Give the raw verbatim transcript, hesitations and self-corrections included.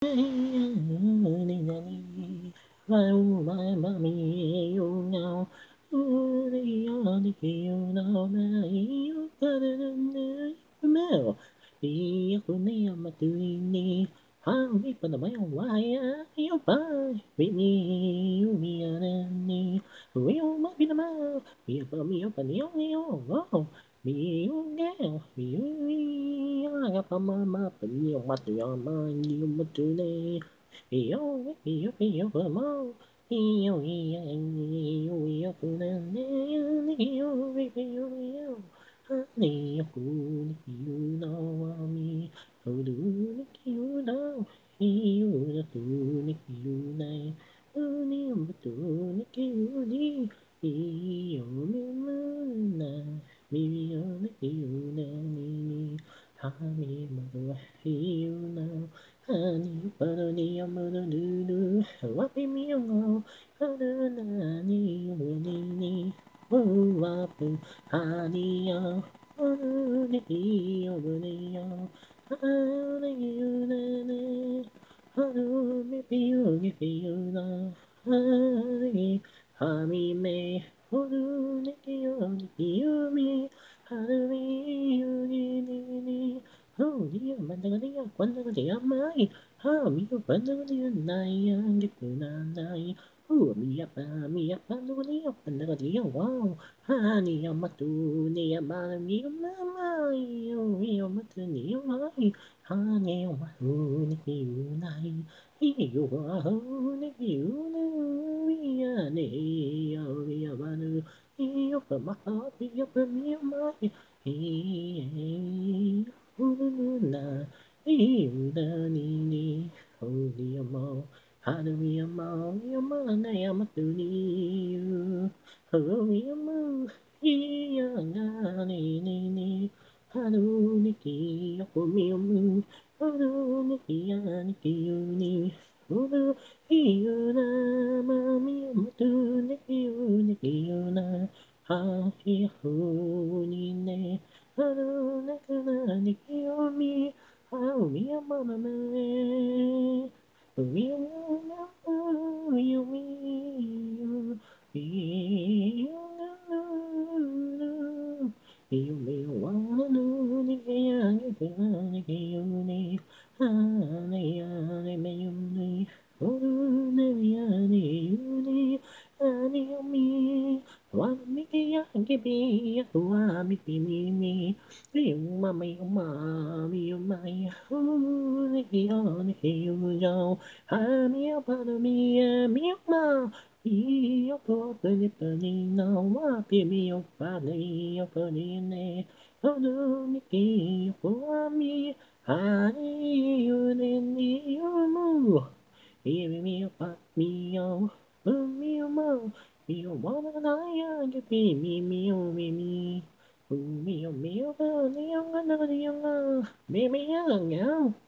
you know, you know, you got it in the mail. Be a name at the how we put the mail, why you buy with me, you be an enemy. Will might be the mail, be a me up and you know, be you now, be you, I got my mama, but you must be on my you must do it. Yo, yo, yo, vamos. Yo, yo, yo, yo, yo, yo, yo. Honey, who you know me? Who do you know? You do you know? Honey, I'm do you need? You know, maybe you're you know me. Honey, mother, you know. Honey, bunny, I'm gonna do do. What be me alone? Honey, honey, oh, what honey, oh, honey, oh, honey, oh, honey, honey, honey, maybe you, if you know, honey, honey, me, honey, honey, you, me, honey, you, me, oh, dear, man, dear, quando dear, my, how me, when dear, nine, get to nine, oh, me up, me up, and the dear, and the dear, wow, honey, I'm a two, near, man, me, my, you, you, but the near, my, honey, I'm a two, you, nine, you are, honey, you know, we are, near, we are, one, you, for my heart, be up, me, my, hey, Una, Una, Nini, Holy Amo, Hanami Amo, Yamana Yamatuni, Holy Amo, Yana, Nini, Hanuniki, Yokomium, Hanuniki, Yaniki, Uni, Ulu, Iuna, Mami, Matuniki, Uniki, Una, Ha, Huni, me, how me a mama me, we you me, you me one ni ya ni ya ni you ni, ani ani me you ni, oh ni ya ni you ni, ani me. Wa mi ya ge bi ya wa mi mi mi mi mi ma mi ma mi ma hu ni ya ni hu ya ha mi ya pa mi ya mi ma mi ya po pe ni pe ni na wa pi mi ya pa ni ya pa ni ne ha du mi ki ya wa mi ha ni yu ni ni yu mu mi mi ya pa mi ya mi ya ma Mio mama na ya ge pi mi mio mi mi. U mio mio ba ni yang na ni yang a. Mi mi ya nga.